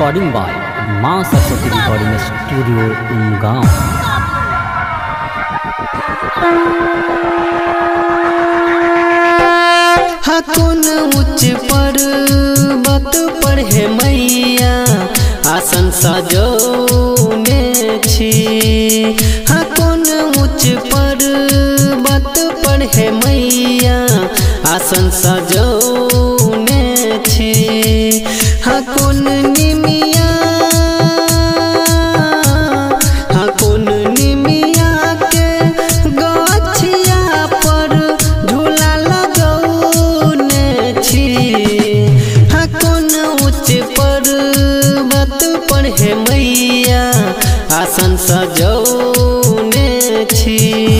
Recording by माँ Saraswati recording studio गाँव। कौन उच्च पर्वत पर है मैया आसन सजौने छी। कौन उच्च पर्वत पर है मैया आसन सजौने छी। कौन निमिया कौन निमिया के गछिया पर झूला लगौने छी। कौन उच्च पर्वत पर है मैया आसन सजौने छी।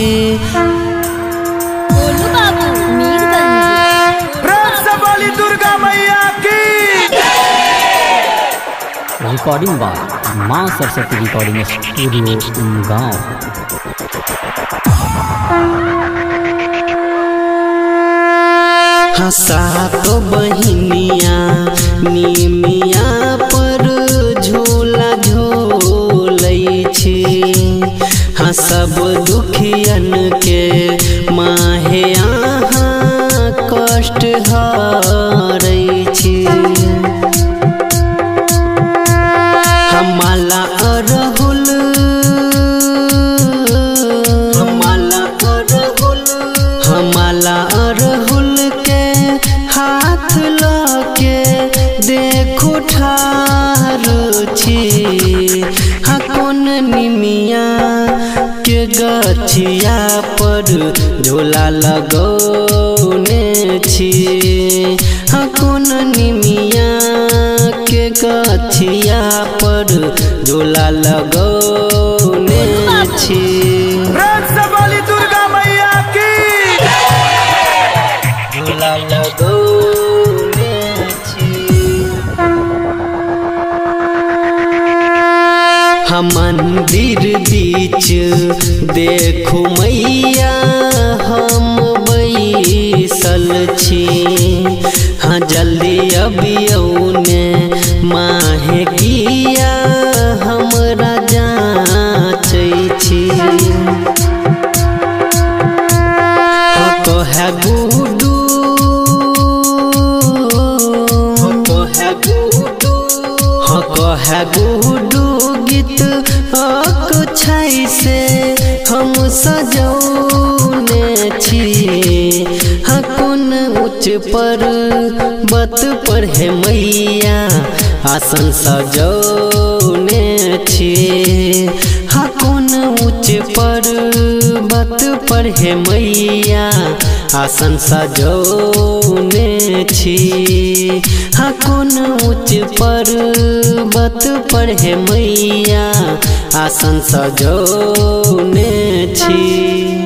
गोलू बाबू मीरगंज। प्रेम से बोली दुर्गा मैया की। रिकॉर्डिंग बाय माँ सरस्वती रिकॉर्डिंग स्टूडियो गाँव। सातो बहिनिया निमिया पर झूला झूलै छी। सब दुखियन के माहे अहाँ कष्ट हरै छी। माला अरहुल माला अरहुल के हाथ लके देखो ठार छी। कौन निमिया के गछिया पर झूला लगौने छी। कौन निमिया के गछिया पर झूला लगौने छी। प्रेम से बोली दुर्गा मैया की। झूला लगौने छी। मंदिर बीच देखू मैया हम बैसल छी। जल्दी अबियौने माहे किया हमरा जाँचै छी। कहे गुडू कहे गुडू गीत अक्षय से हम सजौने छी। कौन उच्च पर्वत पर है मैया आसन सजौने छी। कौन उच्च पर्वत पर है मैया आसन सजौने छी। कौन उच्च पर्वत पर है मैया आसन सजौने छी।